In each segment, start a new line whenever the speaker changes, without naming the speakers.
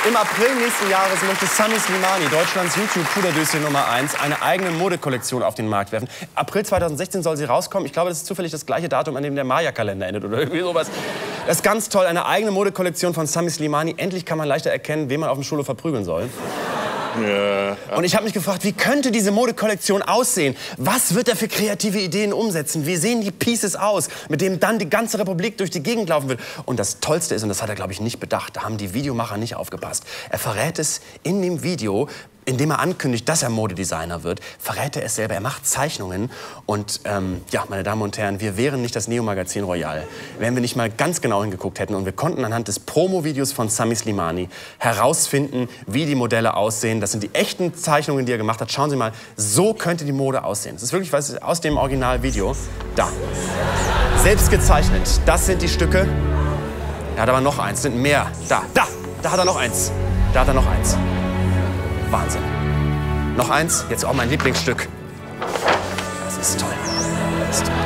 Im April nächsten Jahres möchte Sami Slimani, Deutschlands YouTube-Puderdöschen Nummer 1, eine eigene Modekollektion auf den Markt werfen. April 2016 soll sie rauskommen. Ich glaube, das ist zufällig das gleiche Datum, an dem der Maya-Kalender endet oder irgendwie sowas. Das ist ganz toll, eine eigene Modekollektion von Sami Slimani. Endlich kann man leichter erkennen, wen man auf dem Schulhof verprügeln soll. Ja. Und ich habe mich gefragt, wie könnte diese Modekollektion aussehen? Was wird er für kreative Ideen umsetzen? Wie sehen die Pieces aus, mit denen dann die ganze Republik durch die Gegend laufen wird? Und das Tollste ist, und das hat er, glaube ich, nicht bedacht, da haben die Videomacher nicht aufgepasst. Er verrät es in dem Video, indem er ankündigt, dass er Modedesigner wird, verrät er es selber. Er macht Zeichnungen. Und ja, meine Damen und Herren, wir wären nicht das Neo-Magazin Royal, wenn wir nicht mal ganz genau hingeguckt hätten. Und wir konnten anhand des Promo-Videos von Sami Slimani herausfinden, wie die Modelle aussehen. Das sind die echten Zeichnungen, die er gemacht hat. Schauen Sie mal, so könnte die Mode aussehen. Das ist wirklich was aus dem Originalvideo. Da. Selbst gezeichnet. Das sind die Stücke. Er hat aber noch eins, sind mehr. Da hat er noch eins. Da hat er noch eins. Wahnsinn. Noch eins, jetzt auch mein Lieblingsstück. Das ist toll. Das ist toll.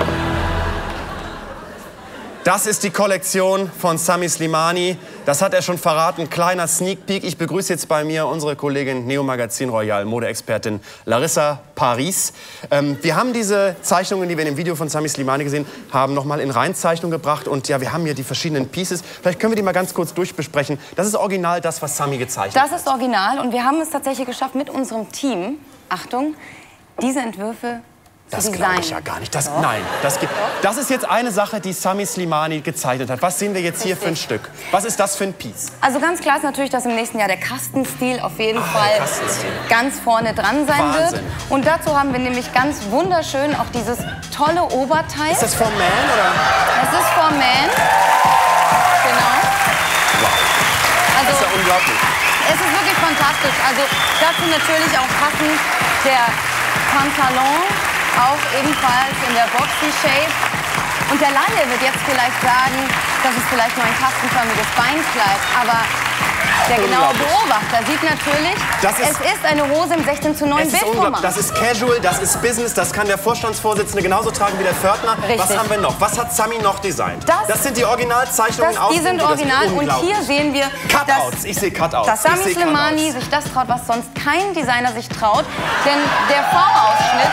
Das ist die Kollektion von Sami Slimani. Das hat er schon verraten. Kleiner Sneak Peek. Ich begrüße jetzt bei mir unsere Kollegin Neo Magazin Royal, Modeexpertin Larissa Paris. Wir haben diese Zeichnungen, die wir in dem Video von Sami Slimani gesehen haben, noch mal in Reinzeichnung gebracht. Und ja, wir haben hier die verschiedenen Pieces. Vielleicht können wir die mal ganz kurz durchbesprechen. Das ist original das, was Sami gezeichnet hat.
Das ist original. Und wir haben es tatsächlich geschafft, mit unserem Team, Achtung, diese Entwürfe
Das glaube ich ja gar nicht. Nein, das ist jetzt eine Sache, die Sami Slimani gezeichnet hat. Was sehen wir jetzt hier für ein Stück? Was ist das für ein Piece?
Also ganz klar ist natürlich, dass im nächsten Jahr der Kastenstil auf jeden Fall ganz vorne dran sein wird. Und dazu haben wir nämlich ganz wunderschön auch dieses tolle Oberteil.
Ist das for Man, oder?
Es ist for Man. Genau.
Wow. Also, das ist ja unglaublich.
Es ist wirklich fantastisch. Also dazu natürlich auch passend der Pantalon. Auch ebenfalls in der Boxy-Shape. Und der Laie wird jetzt vielleicht sagen, das ist vielleicht nur ein kastenförmiges Beinkleid. Aber der genaue Beobachter sieht natürlich, es ist eine Hose im 16:9 Bildformat.
Das ist Casual, das ist Business, das kann der Vorstandsvorsitzende genauso tragen wie der Pförtner.
Richtig.
Was haben wir noch? Was hat Sami noch designt? Das sind die Originalzeichnungen aus
Die sind original und hier sehen wir,
Cutouts. Ich sehe Cutouts.
Dass Sami Slimani sich das traut, was sonst kein Designer sich traut. Denn der V-Ausschnitt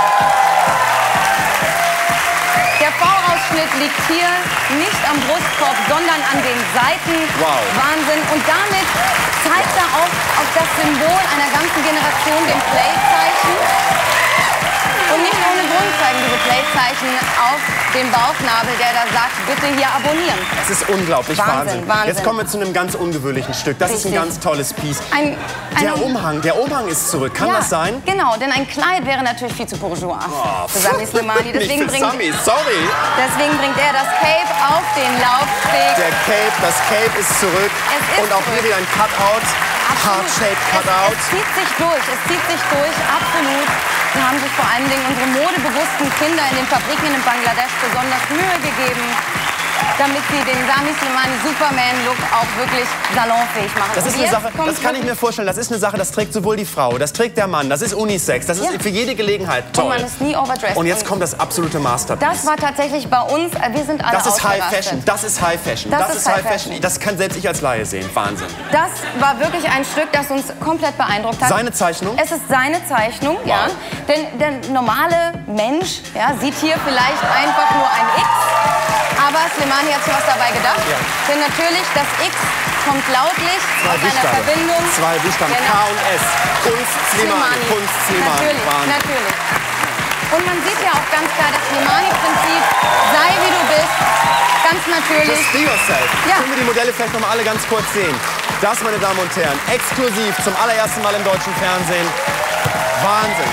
liegt hier nicht am Brustkorb, sondern an den Seiten.
Wow.
Wahnsinn. Und damit zeigt er auch auf das Symbol einer ganzen Generation, dem Play-Zeichen. Und nicht ohne Grund zeigen diese Play-Zeichen auf den Bauchnabel, der da sagt, bitte hier abonnieren.
Das ist unglaublich, Wahnsinn. Jetzt kommen wir zu einem ganz ungewöhnlichen Stück. Das ist ein ganz tolles Piece. Der Umhang ist zurück. Kann das sein?
Genau, denn ein Kleid wäre natürlich viel zu bourgeois für Sami Slimani. Deswegen bringt er das Cape auf den Laufsteg.
Das Cape ist zurück. Und auch hier wieder ein Cutout. Heart-shaped Cutout.
Es zieht sich durch, absolut. Da haben sich vor allen Dingen unsere modebewussten Kinder in den Fabriken in Bangladesch besonders Mühe gegeben, damit sie den Sami Slimani Superman-Look auch wirklich salonfähig machen.
Das ist eine Sache, das kann ich mir vorstellen, das ist eine Sache, das trägt sowohl die Frau, das trägt der Mann, das ist Unisex, das ist für jede Gelegenheit toll.
Und man ist nie overdressed.
Und jetzt kommt das absolute Masterpiece.
Das war tatsächlich bei uns, wir sind alle
Das ist High Fashion, das ist High Fashion, das ist High Fashion. Das kann selbst ich als Laie sehen, Wahnsinn.
Das war wirklich ein Stück, das uns komplett beeindruckt hat.
Seine Zeichnung?
Es ist seine Zeichnung, ja. Denn der normale Mensch sieht hier vielleicht einfach nur ein X. Aber Slimani hat sich was dabei gedacht. Ja. Denn natürlich, das X kommt lautlich aus einer Verbindung.
Zwei Buchstaben, K und S. Kunst Slimani. Kunst Slimani.
Natürlich. Und man sieht ja auch ganz klar das Slimani-Prinzip. Sei wie du bist. Ganz natürlich.
Just be yourself. Ja. Können wir die Modelle vielleicht noch mal alle ganz kurz sehen? Das, meine Damen und Herren, exklusiv zum allerersten Mal im deutschen Fernsehen. Wahnsinn.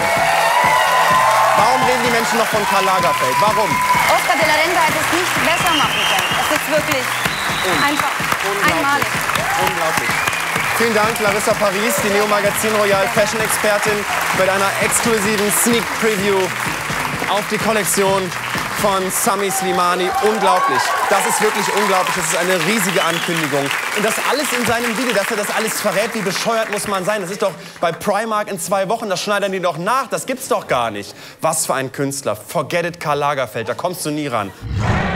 Warum reden die Menschen noch von Karl Lagerfeld? Warum?
Oscar de la Renta hätte es nicht besser machen können. Es ist wirklich einfach einmalig.
Unglaublich. Vielen Dank, Larissa Paris, die Neo Magazin Royal Fashion-Expertin, mit einer exklusiven Sneak Preview auf die Kollektion von Sami Slimani. Unglaublich. Das ist wirklich unglaublich. Das ist eine riesige Ankündigung. Und das alles in seinem Video, dass er das alles verrät, wie bescheuert muss man sein. Das ist doch bei Primark in 2 Wochen, das schneidern die doch nach. Das gibt's doch gar nicht. Was für ein Künstler. Forget it, Karl Lagerfeld. Da kommst du nie ran.